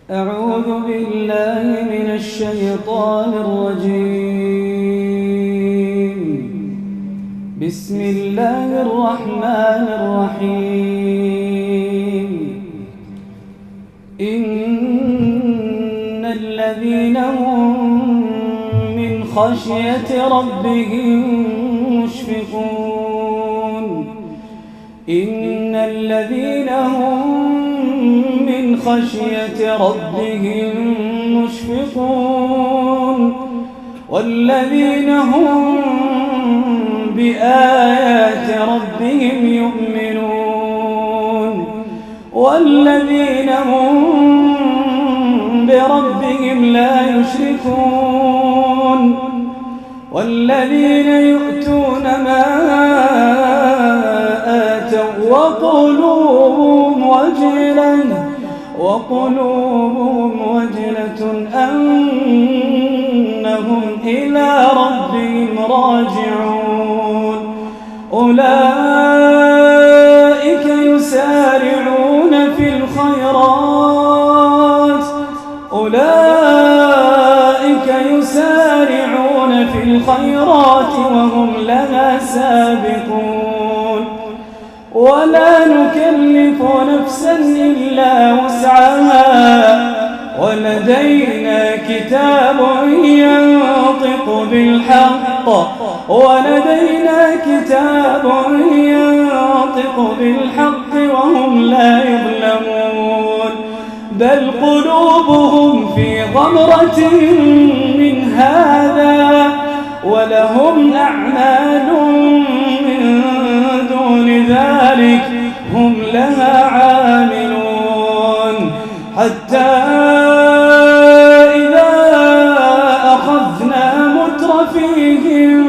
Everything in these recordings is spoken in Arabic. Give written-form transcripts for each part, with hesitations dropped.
أعوذ بالله من الشيطان الرجيم. بسم الله الرحمن الرحيم. إن الذين هم من خشية ربهم مشفقون. إن الذين هم من خشية ربهم مشفقون والذين هم بآيات ربهم يؤمنون والذين هم بربهم لا يشركون والذين يؤتون ما آتوا وقلوبهم وجلة أنهم إلى ربهم راجعون. أولئك يسارعون في الخيرات وهم لها سابقون. ولا نكلف نفسا إلا وسعها ولدينا كتاب ينطق بالحق وهم لا يظلمون. بل قلوبهم في غمرة من هذا ولهم أعمال من دون ذلك هم لها عاملون. حتى إذا أخذنا مترفيهم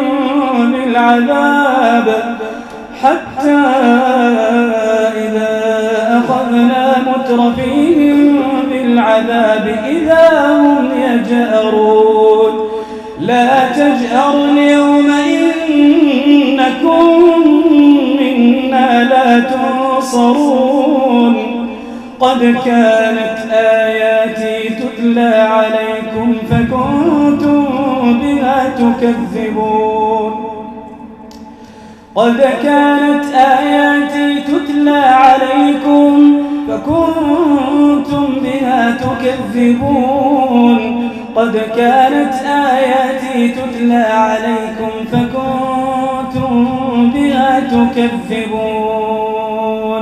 بالعذاب إذا هم يجأرون. لا تجأروا اليوم إنكم منا لا تنصرون. قد كانت آياتي تتلى عليكم فكنتم بها تكذبون. قد كانت آياتي تتلى عليكم فكنتم بها تكذبون. قد كانت آياتي تتلى عليكم فكنتم بها تكذبون.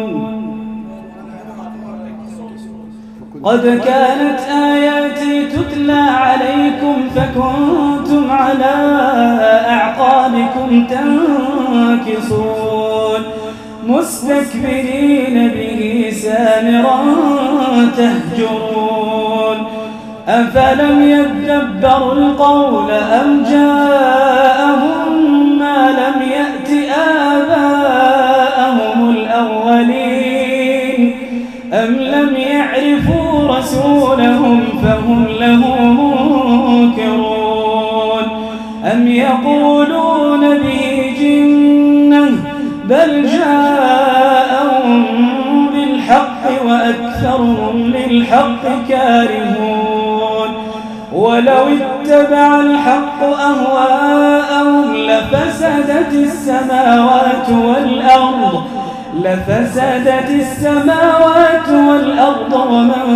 قد كانت آياتي تتلى عليكم فكنتم على أعقابكم تنكصون مستكبرين به سامرا تهجرون. أفلم يدبروا القول أم جاءهم ما لم يأت آباءهم الأولين أم لم يعرفوا رسولهم فهم له منكرون. أم يقولون به جنة بل جاءهم بالحق وأكثرهم للحق كارهون. ولو اتبع الحق أهواءهم لفسدت السماوات والأرض ومن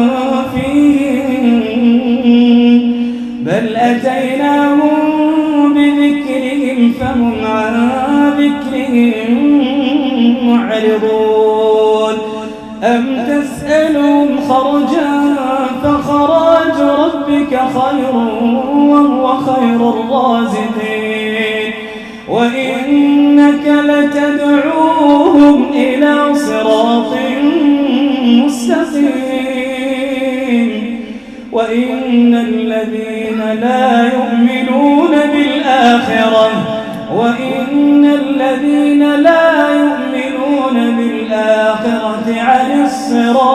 فيهن بل أتيناهم بذكرهم فهم عن ذكرهم معرضون. أم تسألهم خرجا فخراج ربك خير وهو خير الرازقين. وإنك لتدعوهم إلى صراط مستقيم. وإن الذين لا يؤمنون بالآخرة عن الصراط